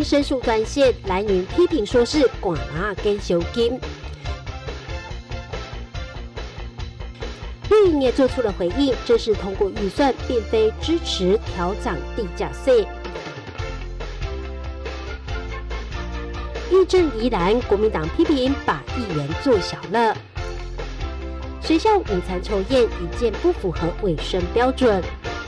民申诉专线，蓝营批评说是寡拿跟修金。绿营也做出了回应，这是通过预算，并非支持调涨地价税。议政宜兰，国民党批评把议员做小了。学校午餐抽验一件不符合卫生标准。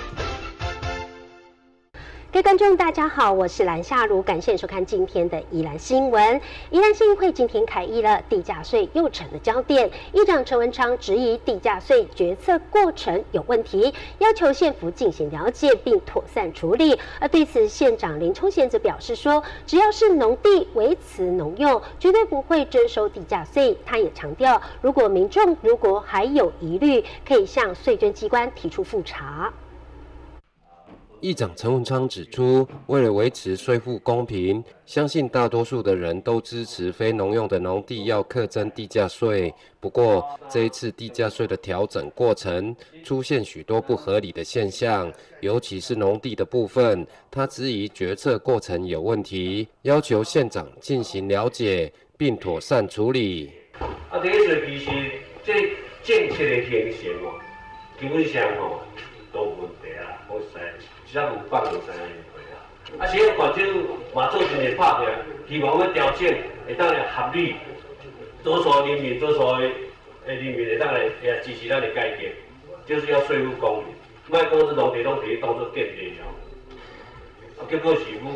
各位观众，大家好，我是蓝夏如，感谢收看今天的宜兰新闻。宜兰县议会今天开议了，地价税又成了焦点。议长陈文昌质疑地价税决策过程有问题，要求县府进行了解并妥善处理。而对此，县长林冲贤则表示说，只要是农地维持农用，绝对不会征收地价税。他也强调，民众如果还有疑虑，可以向税捐机关提出复查。 议长陈文昌指出，为了维持税负公平，相信大多数的人都支持非农用的农地要课征地价税。不过，这一次地价税的调整过程出现许多不合理的现象，尤其是农地的部分，他质疑决策过程有问题，要求县长进行了解并妥善处理。 第一个其实这政策的形成基本上都有问题啦，好势。只有放两三个月啊！是个环境嘛做真个拍拼，希望要调整，会当来合理，多数人民会当来支持咱的改革，就是要税务公平，莫讲是农地当作建地了，结果是愈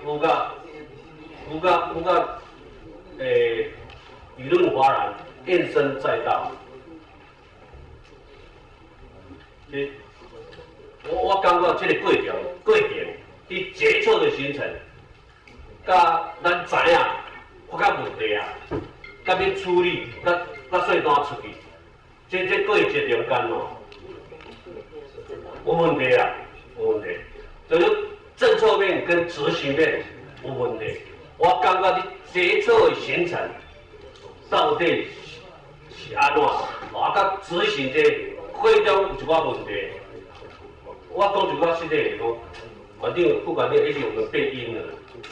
舆论哗然，怨声载道。我感觉这个过程，伫决策的形成，甲咱知影发觉问题啊，甲要处理，甲税单出去，这过程中间有问题啊，有问题。就是政策面跟执行面有问题。我感觉你决策的形成到底是安怎？甲执行这过程有一寡问题。我讲一句实在的讲，反正不管你一直我们变阴了，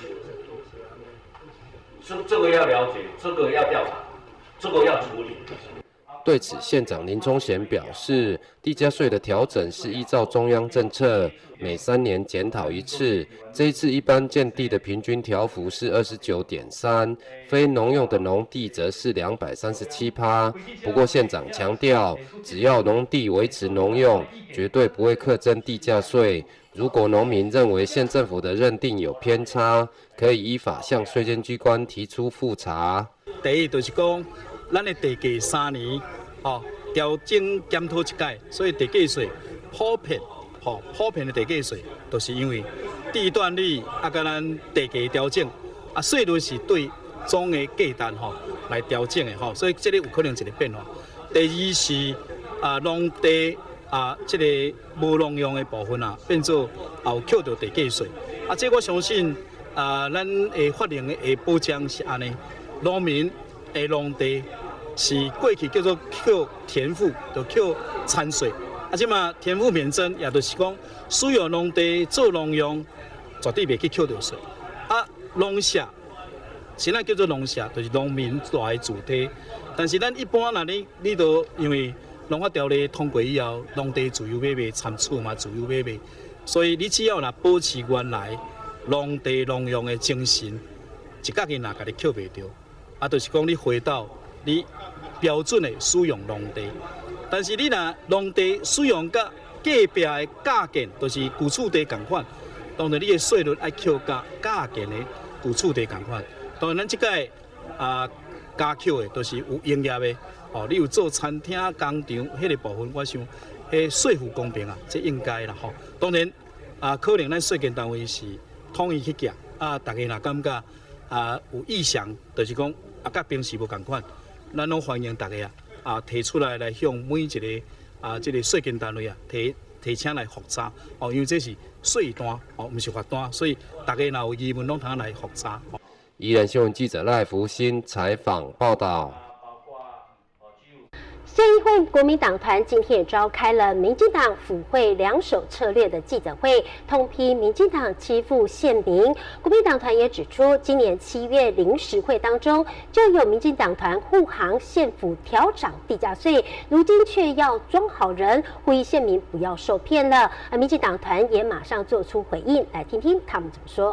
这个要了解，这个要调查，这个要处理。 对此，县长林冲贤表示，地价税的调整是依照中央政策，每3年检讨一次。这一次一般建地的平均调幅是29.3%，非农用的农地则是237%。不过县长强调，只要农地维持农用，绝对不会课征地价税。如果农民认为县政府的认定有偏差，可以依法向税监机关提出复查。 第一就是讲，咱的地价3年，调整检讨一届，所以地价税普遍的地价税，都是因为地段率甲咱地价调整，税率是对总的价单来调整的所以这个有可能一个变化。第二是农地这个无农用的部分变做有扣到地价税，这我相信咱的法令的保障是安尼，农民的农地是过去叫做扣田赋，就扣产税。即嘛田赋免征，也就是讲，使用农地做农用，绝对袂去扣到税。农舍，现在叫做农舍，就是农民来主体。但是咱一般你都因为农法条例通过以后，农地自由买卖，产出嘛自由买卖，所以你只要保持原来农地农用的精神，一角银甲你扣袂到，就是讲你回到你标准的使用农地。但是你若农地使用甲隔壁的价钱，就是旧厝地同款，当然你的税率爱扣甲价钱的旧厝地同款。当然咱即届加扣的都是有营业的，你有做餐厅、工厂迄个部分，我想迄税负公平这应该啦当然可能咱税监单位是统一去行，大家若感觉有意向，就是讲甲平时无同款，咱拢欢迎大家提出来向每一个这个税监单位提请来复查因为这是税单毋是罚单，所以大家若有疑问，拢通来复查。 宜兰新闻记者赖福新采访报道。 这一会，国民党团今天也召开了民进党府会两手策略的记者会，痛批民进党欺负县民。国民党团也指出，今年7月临时会当中就有民进党团护航县府调涨地价税，如今却要装好人，呼吁县民不要受骗了。而民进党团也马上做出回应，来听听他们怎么说。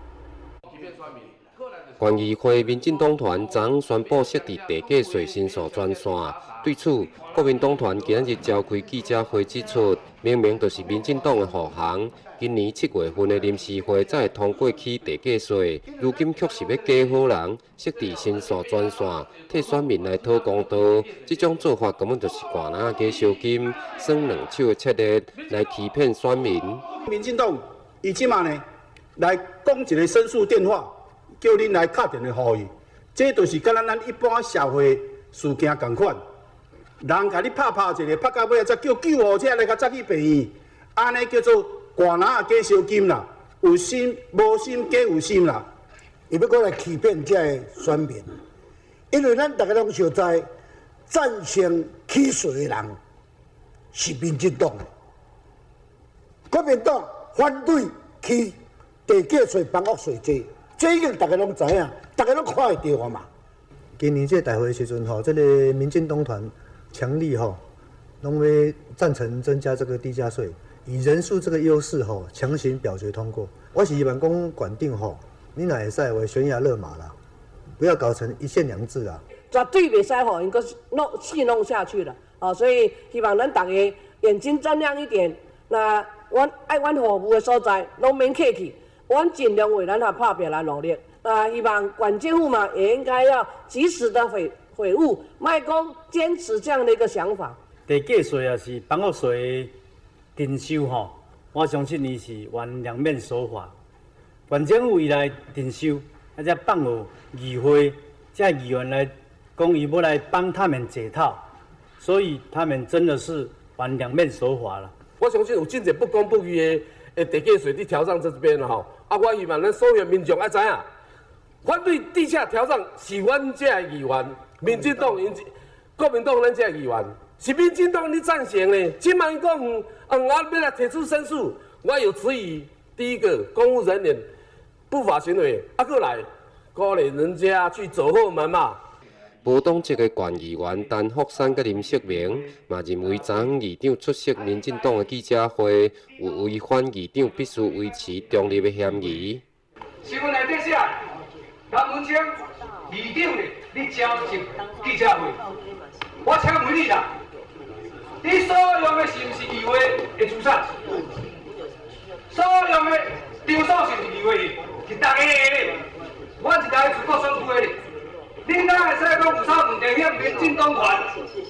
关议会民进党团昨宣布设置地价税申诉专线，对此，国民党团今日召开记者会指出，明明就是民进党的护航，今年7月份的临时会才会通过起地价税，如今却是要假好人，设置申诉专线，替选民来讨公道。这种做法根本就是寒拿加烧金，耍两手的策略来欺骗选民。 民进党伊即马呢来讲一个申诉电话。叫恁来敲电话呼伊，这就是敢咱一般社会事件同款。人甲你拍一个，拍到尾才叫救护车来甲载去病院，安尼叫做寒拿加烧金啦，有心无心加有心啦。 伊要过来欺骗这个选民，因为咱大家拢晓知，赞成起税的人是民进党的，国民党反对起地价税、房屋税这。这已经大家拢知影，大家拢看会到啊嘛。 今年这大会的时阵吼，这个民进党团强力吼，拢要赞成增加这个地价税，以人数这个优势吼，强行表决通过。我是希望讲管定吼，你哪会使为悬崖勒马啦，不要搞成一县两制啊。 绝对袂使吼，应该戏弄下去了啊！所以希望咱大家眼睛睁亮一点。那阮爱阮服务的所在，拢免客气。我尽量为咱他拍拼来努力，希望管政府嘛也应该要及时的悔悟，卖讲坚持这样的一个想法。 地价税也是房屋税征收吼，我相信伊是原两面手法。管政府伊来征收，而且放有议会，这议员来讲伊要来帮他们解套，所以他们真的是玩两面手法了。 我相信有真侪不公不义的地价税伫调整这边啦吼。我希望咱所有民众要知影，反对地价调整是阮这议员，民进党、国民党咱这议员，是民进党你赞成的。今晚讲要来提出申诉，我有质疑。第一个，公务人员不法行为，过来鼓励人家去走后门嘛。 无党籍的县议员陈福山甲林锡明嘛认为，昨昏议长出席民进党的记者会，有违反议长必须维持中立的嫌疑。 新闻内底写，陈文清议长呢，你召集记者会，我请问你啦，你所用的是毋是议会的资产？所用的场所是毋是议会的？是大家的咧，我是来自国选区的咧。你哪会使讲有啥问题向民进党团？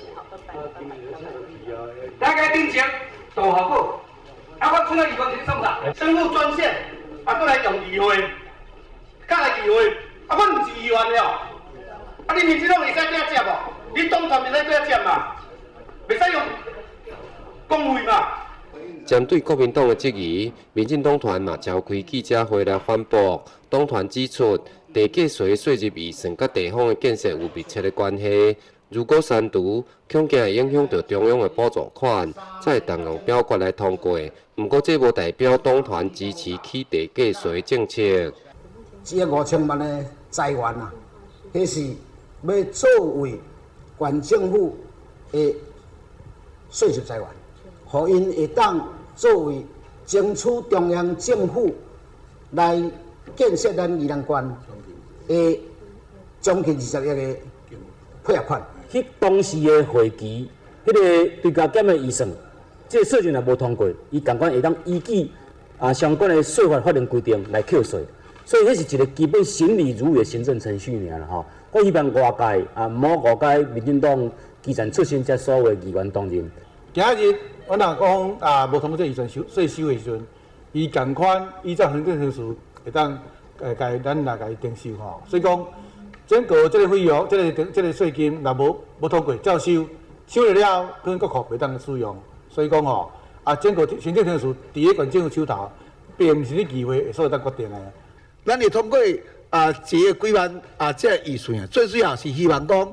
大家顶前大效果，我出来议员是创啥？申诉专线，搁来用议会，甲来议会，我毋是议员了。你民进党会使这样接无？你党团袂使这样接嘛？袂使用讲话嘛？ 针对国民党的质疑，民进党团嘛召开记者会来反驳。党团指出，地价税税入预算甲地方的建设有密切的关系。如果删除，恐惊会影响到中央的补助款，才会动用表决来通过。不过，这无代表党团支持起地价税政策。 这5000万的财源啊，迄是要作为县政府的税收财源，互因会当作为争取中央政府来建设咱宜兰县的将近20亿的配合款。 迄当时的会期，迄个对加减的预算，这税金也无通过，伊共款会当依据相关的税法法令规定来扣税，所以迄是一个基本行礼如仪的行政程序尔啦吼。我希望外界莫误解民进党基层出身这所有议员同仁。 今日阮若讲无通过这预算税收的时阵，伊共款依照行政程序会当咱来甲伊征收吼，所以讲。整个这个费用，这个税金若无通过照收，收了跟国库袂当使用，所以讲吼整个行政程序伫个县政府手头，并毋是你议会会所当决定的。 咱会通过这个几万这个预算啊，最主要是希望讲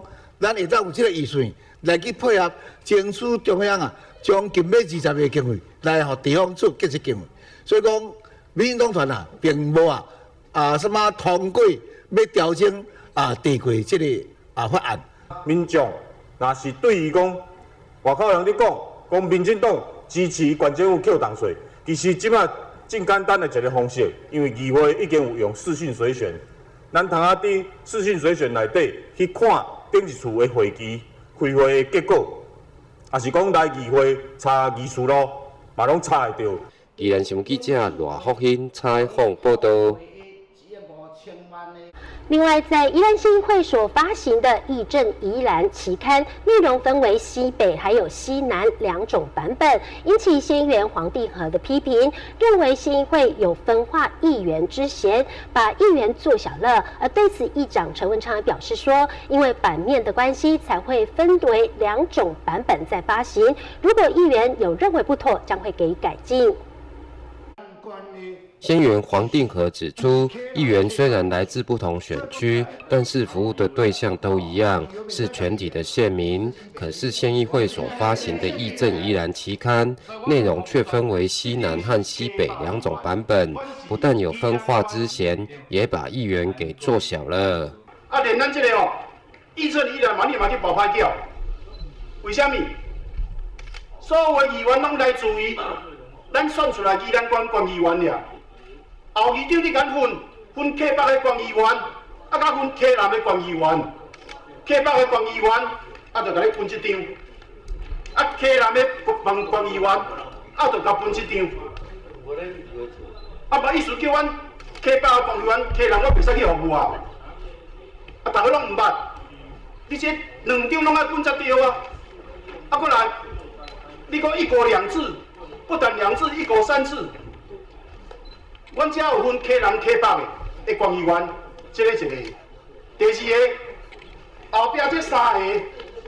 咱会当有这个预算来去配合争取中央将近20个经费来互地方出建设经费。所以讲，民进党团并无什么通过要调整地价这个法案。 民众若是对于讲外口人咧讲民进党支持县政府扣重税，其实即摆真简单的一个方式，因为议会已经有用视讯随选，咱通伫视讯随选内底去看顶一次的会期开会的结果，也是讲来议会查议事咯，嘛拢查会到。 宜兰新闻记者赖福兴采访报道。 另外，在宜兰县议会所发行的《议政宜兰》期刊，内容分为西北还有西南2种版本，引起县议员黄定和的批评，认为县议会有分化议员之嫌，把议员做小了。而对此，议长陈文昌表示说，因为版面的关系，才会分为2种版本在发行。如果议员有认为不妥，将会给予改进。 县议员黄定和指出，议员虽然来自不同选区，但是服务的对象都一样，是全体的县民。可是县议会所发行的《议政宜兰》期刊，内容却分为西南和西北2种版本，不但有分化之嫌，也把议员给做小了。 连咱这个议政宜兰嘛，你嘛去爆歹叫，为什么？所有的议员拢来自于咱选出来宜兰县议员了。后议长你敢分客北的县议员，甲分客南的县议员，客北的县议员就甲你分一张，客南的县议员就甲分一张。嘛意思叫阮客北的县议员、客南我袂使去服务大家拢唔捌，你这2张拢爱分才对过来，你讲1国2制，不但2制1国3制。阮遮有分客南、客北的县议员，这个一个。第2个，后壁这3个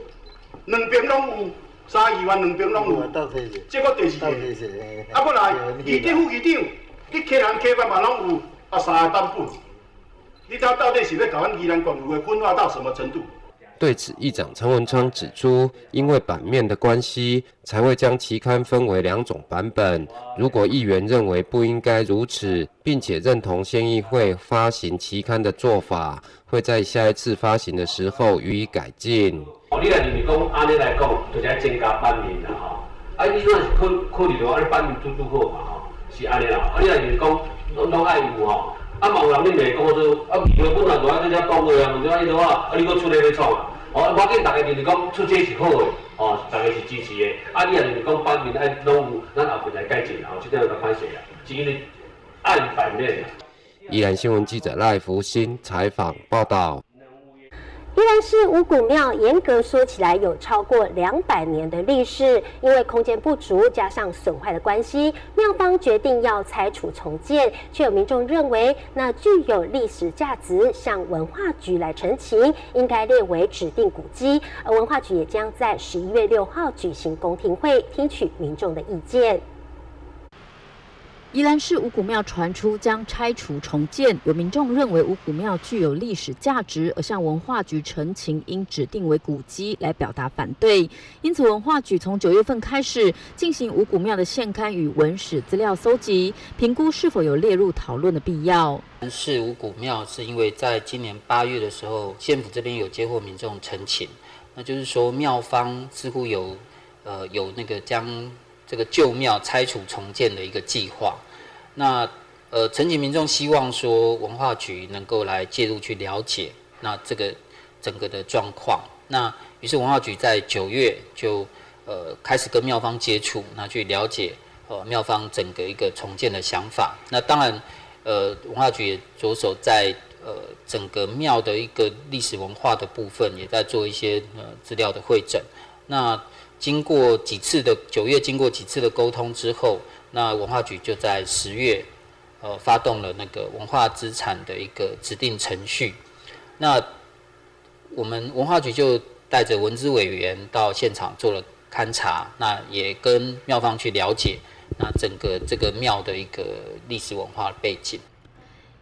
，2边拢有，3个议员2边拢有。这个第2个。过来，议长、副议长，你客南、客北嘛拢有，3个版本。你到底是要甲阮宜兰县议会分化到什么程度？ 对此，议长陈文昌指出，因为版面的关系，才会将期刊分为2种版本。如果议员认为不应该如此，并且认同县议会发行期刊的做法，会在下一次发行的时候予以改进。 你若是讲安尼来讲，就是要增加版面啦你若是考虑到安尼版面拄好嘛是安尼啦。你若是讲拢爱有嘛有人你袂讲说议会本来就爱这讲话你搁出来要创我见大家就是讲出这是好的大家是支持的。你若是讲版面爱拢有，咱后面来改进这点就较歹势啦，是因为按版面啦。 宜兰新闻记者赖福兴采访报道。 宜兰市五股庙严格说起来有超过200年的历史，因为空间不足加上损坏的关系，庙方决定要拆除重建，却有民众认为那具有历史价值，向文化局来陈情，应该列为指定古迹。而文化局也将在11月6号举行公听会，听取民众的意见。 宜兰市五股庙传出将拆除重建，有民众认为五股庙具有历史价值，而向文化局陈情应指定为古迹来表达反对。因此，文化局从9月份开始进行五股庙的现勘与文史资料搜集，评估是否有列入讨论的必要。 市五股庙是因为在今年8月的时候，县府这边有接获民众陈情，那就是说庙方似乎有那个将这个旧庙拆除重建的一个计划。那陈情民众希望说文化局能够来介入去了解那这个整个的状况。那于是文化局在9月就开始跟庙方接触，那去了解庙方整个一个重建的想法。那当然文化局也着手在整个庙的一个历史文化的部分，也在做一些资料的汇整。那经过几次的9月经过几次的沟通之后，那文化局就在10月发动了那个文化资产的一个指定程序。那我们文化局就带着文资委员到现场做了勘察，那也跟庙方去了解那整个这个庙的一个历史文化背景。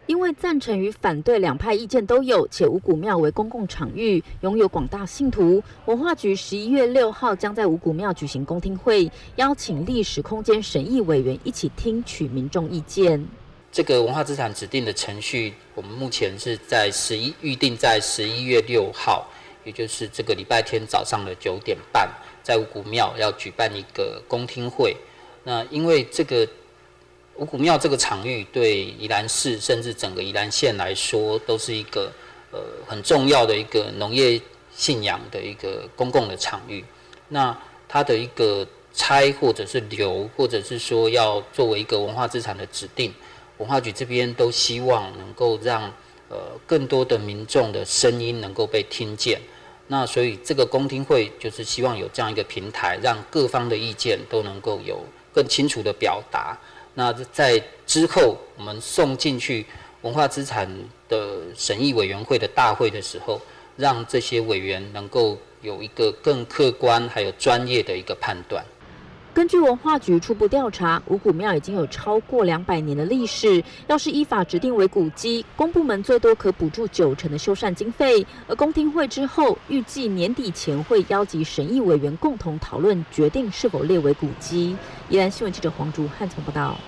因为赞成与反对两派意见都有，且五谷庙为公共场域，拥有广大信徒，文化局11月6号将在五谷庙举行公听会，邀请历史空间审议委员一起听取民众意见。 这个文化资产指定的程序，我们目前是在预定在11月6号，也就是这个礼拜天早上的9点半，在五谷庙要举办一个公听会。那因为这个五谷庙这个场域对宜兰市甚至整个宜兰县来说，都是一个很重要的一个农业信仰的一个公共的场域。那它的一个拆或者是留，或者是说要作为一个文化资产的指定，文化局这边都希望能够让更多的民众的声音能够被听见。那所以这个公听会就是希望有这样一个平台，让各方的意见都能够有更清楚的表达。那在之后我们送进去文化资产的审议委员会的大会的时候，让这些委员能够有一个更客观还有专业的一个判断。 根据文化局初步调查，五谷庙已经有超过200年的历史。要是依法指定为古迹，公部门最多可补助90%的修缮经费。而公听会之后，预计年底前会邀集审议委员共同讨论，决定是否列为古迹。宜兰新闻记者黄竹汉从报道。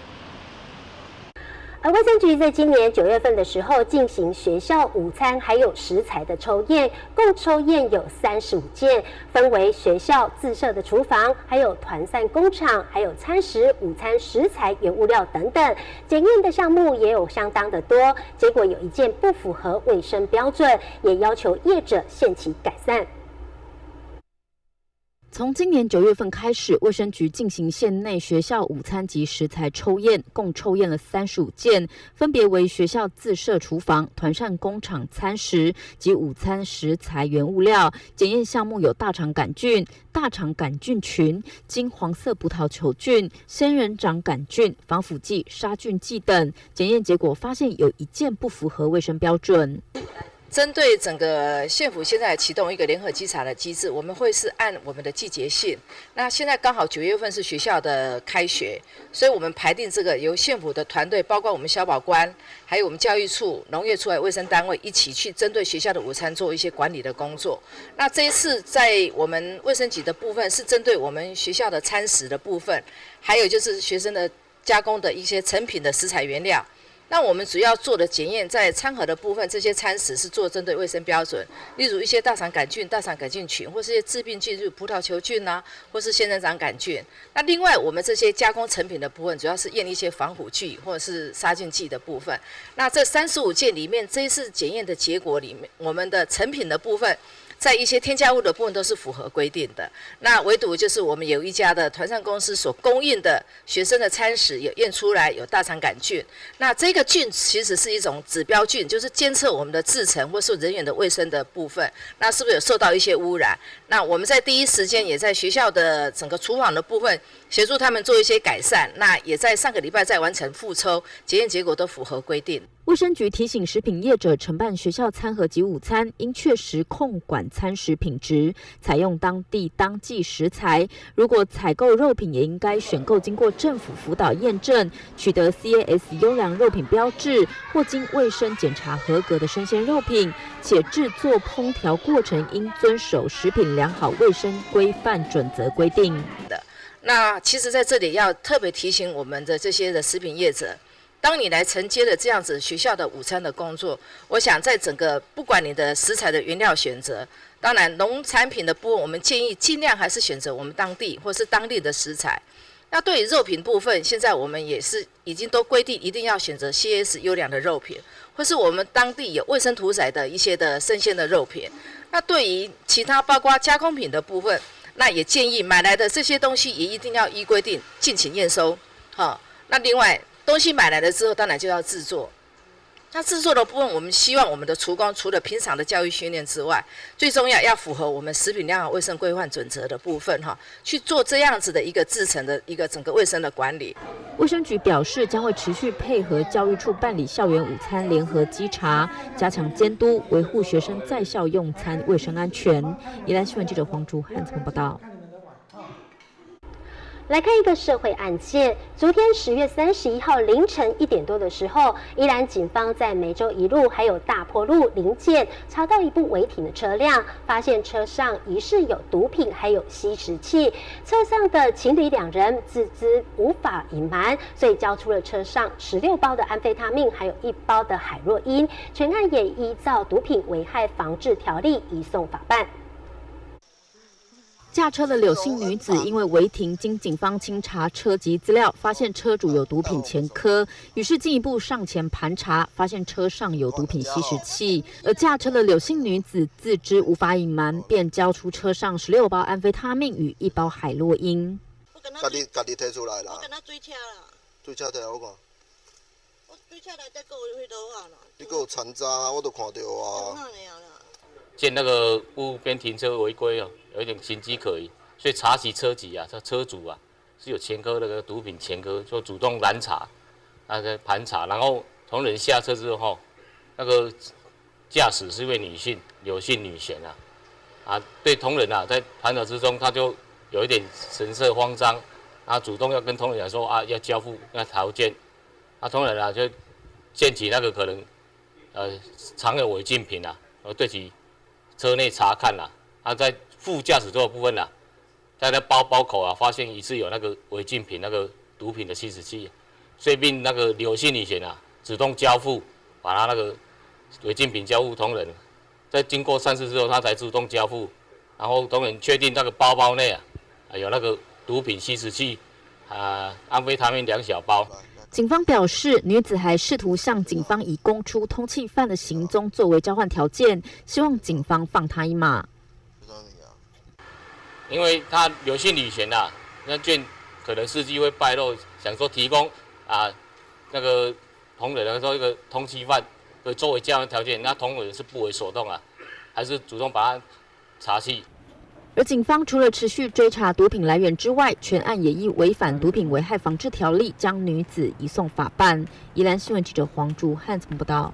而卫生局在今年9月份的时候进行学校午餐还有食材的抽验，共抽验有35件，分为学校自设的厨房，还有团膳工厂，还有餐食、午餐食材、原物料等等。检验的项目也有相当的多，结果有1件不符合卫生标准，也要求业者限期改善。 从今年9月份开始，卫生局进行县内学校午餐及食材抽验，共抽验了35件，分别为学校自设厨房、团膳工厂餐食及午餐食材原物料。检验项目有大肠杆菌、大肠杆菌群、金黄色葡萄球菌、仙人掌杆菌、防腐剂、杀菌剂等。检验结果发现有1件不符合卫生标准。 针对整个县府现在启动一个联合稽查的机制，我们会是按我们的季节性。那现在刚好9月份是学校的开学，所以我们排定这个由县府的团队，包括我们消保官，还有我们教育处、农业处还有卫生单位一起去针对学校的午餐做一些管理的工作。那这一次在我们卫生局的部分是针对我们学校的餐食的部分，还有就是学生的加工的一些成品的食材原料。那我们主要做的检验，在餐盒的部分，这些餐食是做针对卫生标准，例如一些大肠杆菌、大肠杆菌群，或是一些致病菌，如葡萄球菌啊，或是仙人掌杆菌。那另外，我们这些加工成品的部分，主要是验一些防腐剂或者是杀菌剂的部分。那这35件里面，这一次检验的结果里面，我们的成品的部分，在一些添加物的部分都是符合规定的。那唯独就是我们有一家的团膳公司所供应的学生的餐食有验出来有大肠杆菌。那这个菌其实是一种指标菌，就是监测我们的制程或是人员的卫生的部分，那是不是有受到一些污染？那我们在第一时间也在学校的整个厨房的部分协助他们做一些改善。那也在上个礼拜再完成复抽，检验结果都符合规定。 卫生局提醒食品业者承办学校餐盒及午餐，应确实控管餐食品质，采用当地当季食材。如果采购肉品，也应该选购经过政府辅导验证、取得 CAS 优良肉品标志或经卫生检查合格的生鲜肉品，且制作烹调过程应遵守食品良好卫生规范准则规定的。 那其实在这里要特别提醒我们的这些的食品业者，当你来承接了这样子学校的午餐的工作，我想在整个不管你的食材的原料选择，当然农产品的部分，我们建议尽量还是选择我们当地或是当地的食材。那对于肉品部分，现在我们也是已经都规定一定要选择 CAS 优良的肉品，或是我们当地有卫生屠宰的一些的生鲜的肉品。那对于其他包括加工品的部分，那也建议买来的这些东西也一定要依规定敬请验收。那另外东西买来了之后，当然就要制作。那制作的部分，我们希望我们的厨工除了平常的教育训练之外，最重要要符合我们食品良好卫生规范准则的部分去做这样子的一个制成的一个整个卫生的管理。 卫生局表示，将会持续配合教育处办理校园午餐联合稽查，加强监督，维护学生在校用餐卫生安全。宜兰新闻记者黄竹汉从报道。 来看一个社会案件。昨天10月31号凌晨1点多的时候，宜兰警方在梅州一路还有大坡路临检查到一部违停的车辆，发现车上疑似有毒品还有吸食器，车上的情侣2人自知无法隐瞒，所以交出了车上16包的安非他命还有1包的海洛因，全案也依照毒品危害防治条例移送法办。 驾车的柳姓女子因为违停，经警方清查车籍资料，发现车主有毒品前科，于是进一步上前盘查，发现车上有毒品吸食器。而驾车的柳姓女子自知无法隐瞒，便交出车上16包安非他命与1包海洛因。 家己摕出来啦。我跟他追车啦。追车摕来我看。我追车来再搁有迄落啊啦。你搁有残渣，我都看到啊。 见那个路边停车违规哦，有一点形迹可疑，所以查起车籍啊，这车主啊是有前科那个毒品前科，就主动拦查，那个盘查，然后同仁下车之后，那个驾驶是一位女性，柳姓女嫌啊，对同仁啊在盘查之中，他就有一点神色慌张，他主动要跟同仁讲说啊要交付那条件，同仁啊就见起那个可能藏有违禁品啊，对其车内查看啦，在副驾驶座的部分啦，在那包口啊，发现疑似有那个违禁品、那个毒品的吸食器，所以并那个柳姓女嫌啊，主动交付，把他那个违禁品交付同仁，在经过3次之后，他才主动交付，然后同仁确定那个包内啊，有那个毒品吸食器，安非他命2小包。 警方表示，女子还试图向警方以供出通缉犯的行踪作为交换条件，希望警方放她一马。 因为她柳姓女嫌啊，那卷可能事迹会败露，想说提供那个同仁说一个通缉犯可以作为交换条件，那同仁是不为所动啊，还是主动把他查缉。 而警方除了持续追查毒品来源之外，全案也依违反毒品危害防治条例将女子移送法办。宜兰新闻记者黄竹汉报道。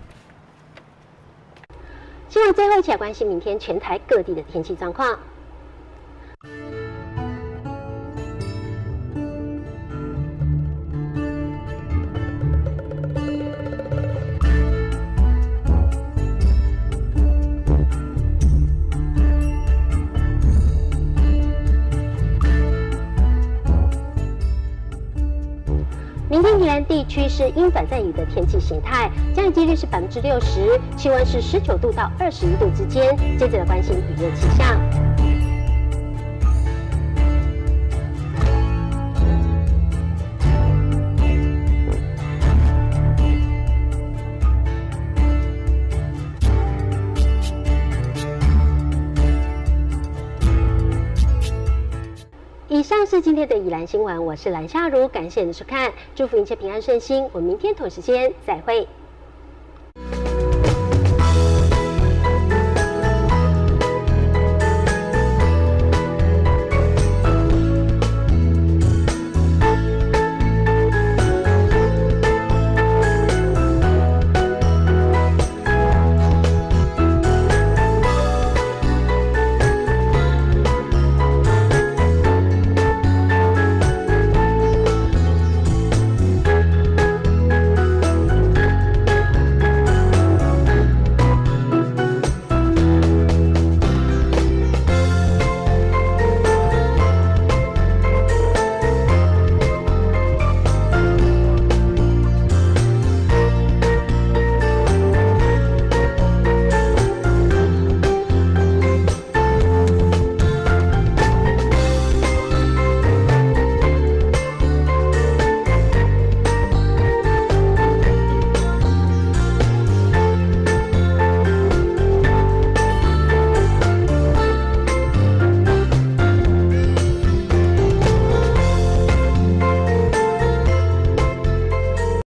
新闻最后一起来关心明天全台各地的天气状况。明天宜兰地区是阴转阵雨的天气形态，降雨几率是60%，气温是19度到21度之间。接着来关心雨夜气象。以上是今天的宜兰新闻，我是蓝夏如，感谢你的收看，祝福一切平安顺心，我们明天同时间再会。